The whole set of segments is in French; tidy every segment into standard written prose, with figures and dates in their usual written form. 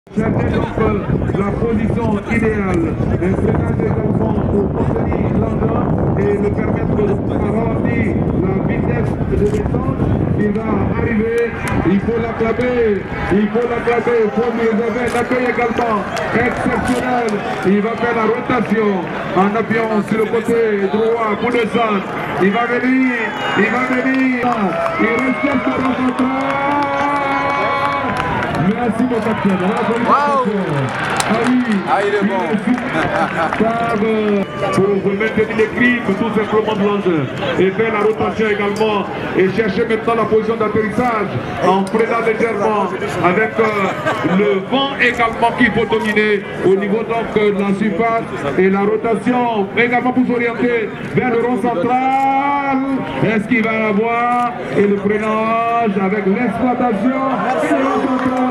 Cherchez donc la position idéale, un freinage également pour contenir l'engin et le permettre de ralentir la vitesse de descente. Il va arriver, il faut l'acclamer, il faut lui réserver un accueil également exceptionnel. Il va faire la rotation en appuyant sur le côté droit pour descendre. Il va venir, il recherche le rencontre. Merci mon capitaine. Wow. Ah oui, il est bon. Pour maintenir l'équilibre tout simplement de l'engin et faire la rotation également et chercher maintenant la position d'atterrissage en freinant légèrement avec le vent également qu'il faut dominer au niveau donc de la surface et la rotation également pour s'orienter vers le rond central. Est-ce qu'il va l'avoir? Et le freinage avec l'exploitation et le rond central.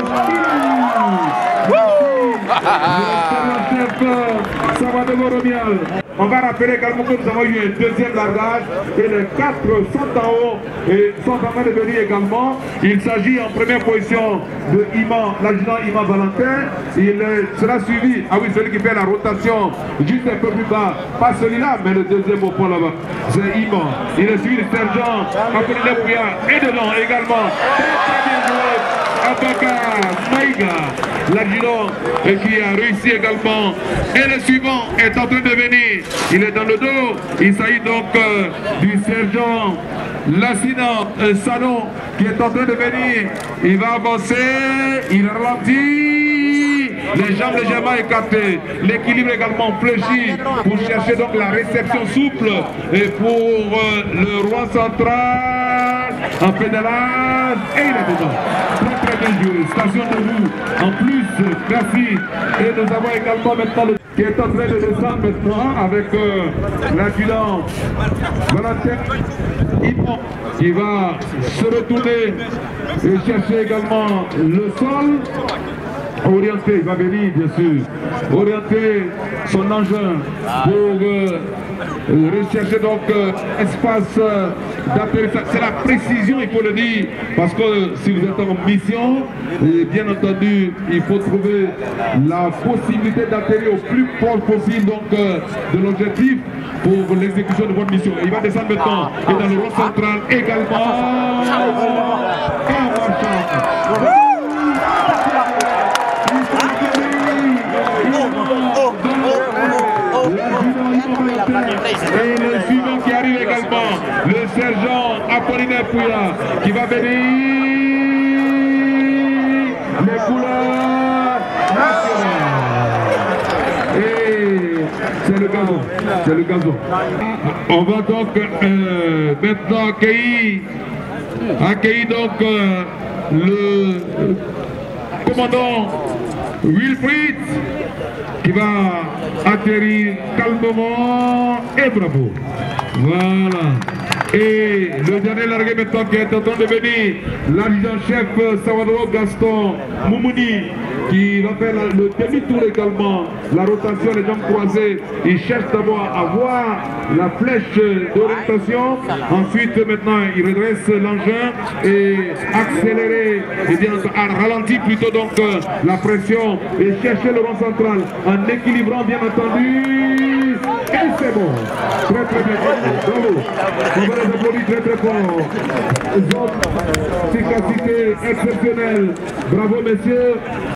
On va rappeler également que nous avons eu un deuxième largage et les 4 sont en haut et sont en train de venir également. Il s'agit en première position de l'adjudant Iman Valentin. Il sera suivi, celui qui fait la rotation juste un peu plus bas, pas celui-là, mais le deuxième au point là-bas, c'est Iman. Il est suivi du sergent Apollinaire Pouya et dedans également. Très bien joué. Abaka Maïga, l'adjudant qui a réussi également. Et le suivant est en train de venir. Il est dans le dos. Il s'agit donc du sergent Lassina Salon qui est en train de venir. Il va avancer. Il ralentit. Les jambes légèrement écartées. L'équilibre également fléchi pour chercher donc la réception souple. Et pour le roi central en pédalage. Et il est dedans. Très bien joué. Station de vous. En plus, merci. Et nous avons également maintenant le qui est en train de descendre maintenant avec l'adjudant Valentin Iman qui va se retourner et chercher également le sol. Orienter, il va venir bien sûr, orienter son engin pour rechercher donc espace d'atterrissage. C'est la précision, il faut le dire, parce que si vous êtes en mission, et bien entendu, il faut trouver la possibilité d'atterrir au plus proche possible donc, de l'objectif pour l'exécution de votre mission. Et il va descendre maintenant, et dans le rond central également. Et le suivant qui arrive également, le sergent Apollinaire Pouya, qui va venir les couleurs nationales. Et c'est le gazon, c'est le gazon. On va donc maintenant accueillir donc le commandant Wilfried qui va atterrir calmement et bravo. Voilà. Et le dernier largué maintenant qui est en train de venir, l'adjudant-chef Salvador Gaston Moumouni qui va faire le demi-tour également, la rotation, les jambes croisées. Il cherche d'abord à voir la flèche d'orientation. Ensuite, maintenant, il redresse l'engin et accélérer, et bien ralentir plutôt donc la pression et chercher le rond central en équilibrant bien entendu. Et c'est bon. Très très bien. Bravo. On va les applaudir très très fort. Efficacité exceptionnelle. Bravo messieurs.